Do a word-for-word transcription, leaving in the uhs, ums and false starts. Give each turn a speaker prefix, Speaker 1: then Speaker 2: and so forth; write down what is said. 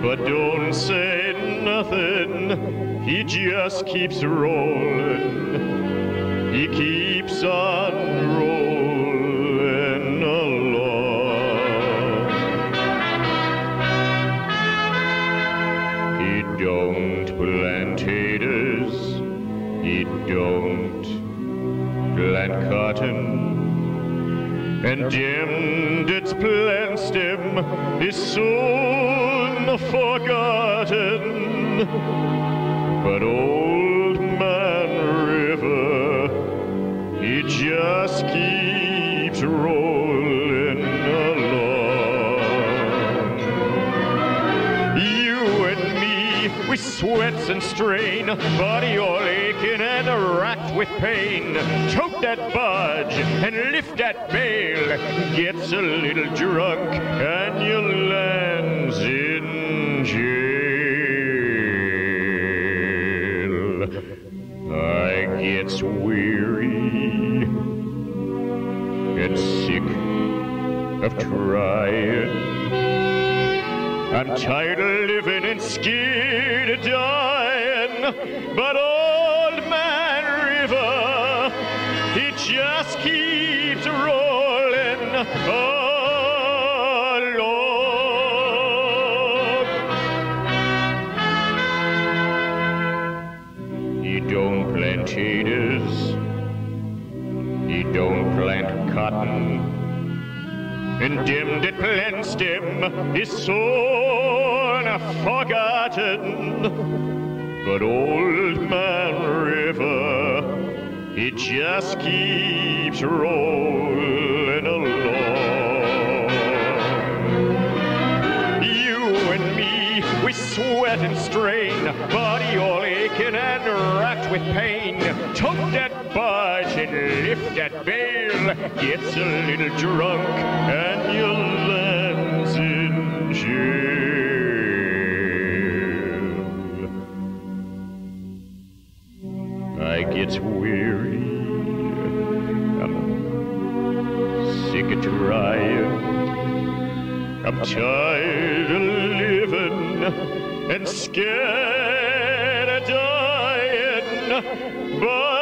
Speaker 1: but don't say nothing. He just keeps rolling. He keeps on rolling along. He don't plant taters. He don't plant cotton. And him that's plants them is soon forgotten. But old man River, he just keeps rolling along. You and me, we sweats and strain, body all aching and racked with pain. Choke that budge and lift that bale, gets a little drunk and you lands in jail. I gets weary and sick of trying. I'm tired of living and scared of dying, but old man River, he just keeps rolling along. He don't plant taters, he don't plant cotton, and them that plants them is soon forgotten. But old man River, he just keeps rolling along. You and me, we sweat and strain, body all aching and racked with pain. Took that budge and lift that bale, gets a little drunk and you lands in jail. I gets weary, I'm sick of trying, I'm tired of living and scared of dying, but